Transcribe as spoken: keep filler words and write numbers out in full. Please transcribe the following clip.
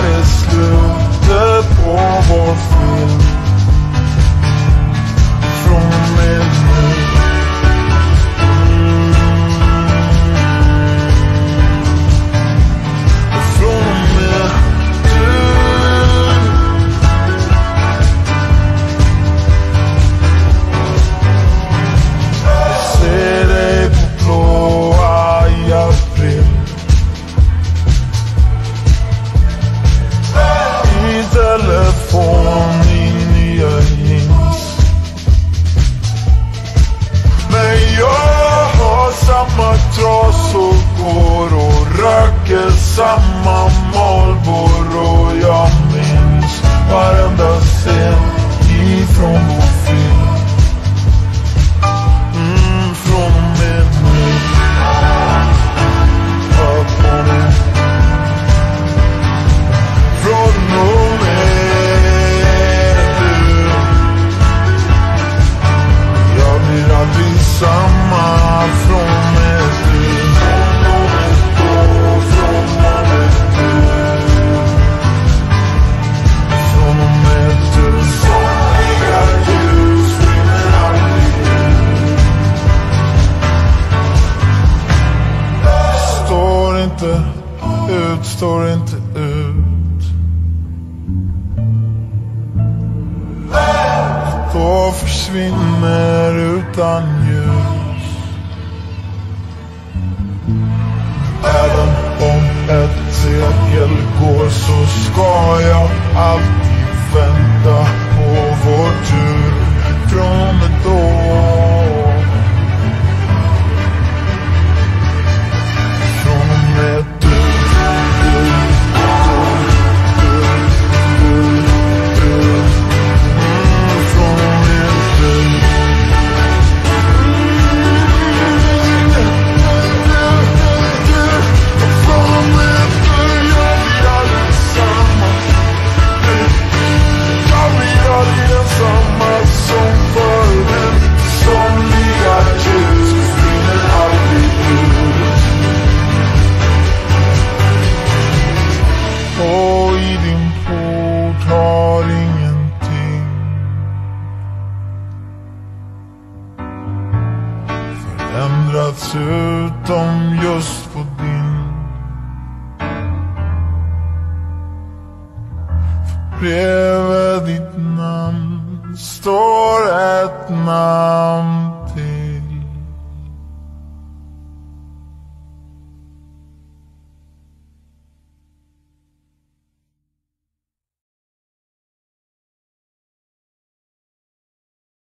är slutet på vår film. Från och med nu. Samma Marlboro, jag minns varenda scen ifrån vår film. Mm, från och med nu. Hör på mig. Från och med nu. Jag blir aldrig samma från med du. Ut, står inte ut. Då försvinner utan ljus. Även om ett sekel går så ska jag alltid vänta på vår tur. Från ett år. Från och med ändrats utom just på din. För bredvid ditt namn står ett namn.